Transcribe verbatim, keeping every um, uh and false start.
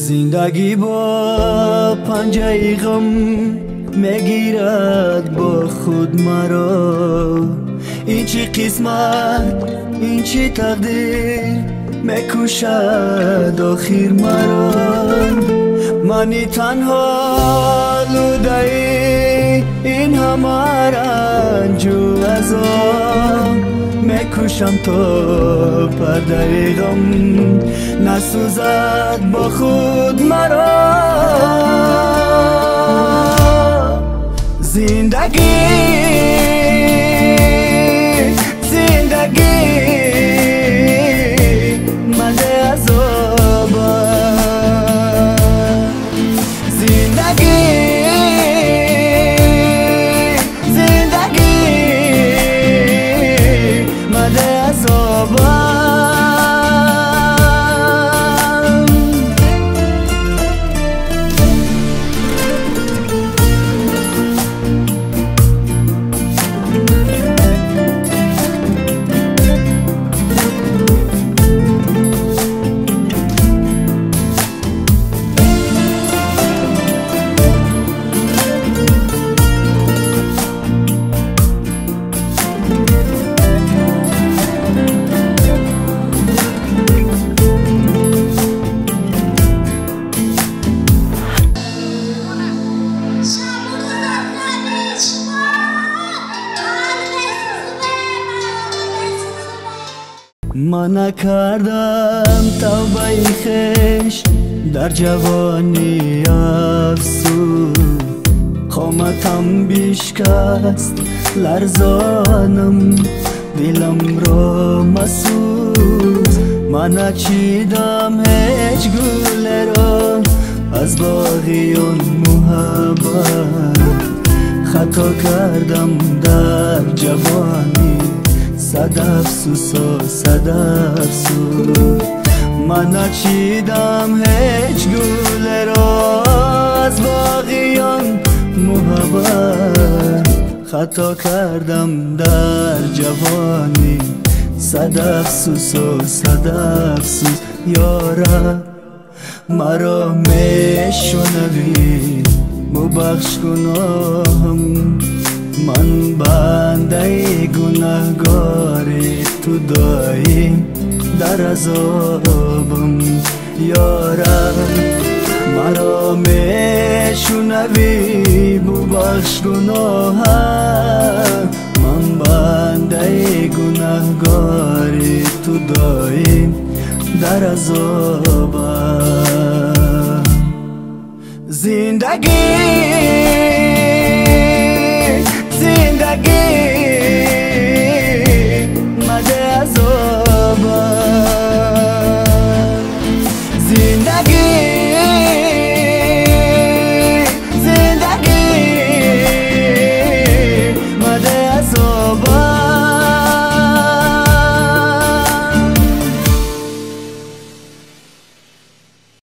زندگی با پنجه غم میگیرد با خود مرا. این چی قسمت، این چی تقدیر میکشد آخر مرا. منی تنها لوده این همه رنج و عذاب میکشم تا پرده غم نسوزد با خود مرا. زندگی زندگی مده عذاب. زندگی زندگی مده عذاب. من نکردم توبه خویش در جوانی افسوس. قامتم بیشکست لرزانم دلم را مسوز. من نچیدم هیچ گل را از باغیان محبت. خطا کردم در جوانی صد افسوس و صد افسوس. من نچیدم هیچ گل را از باغیان محبت. خطا کردم در جوانی صد افسوس و صد افسوس. یارب مرا میشنوی مبخش گناهم. من بنده گناهگاری تو دایم در عذابم. یارب مرا میشنوی ببخش گناهم. من بنده گناهگاری تو دایم در عذابم. زندگی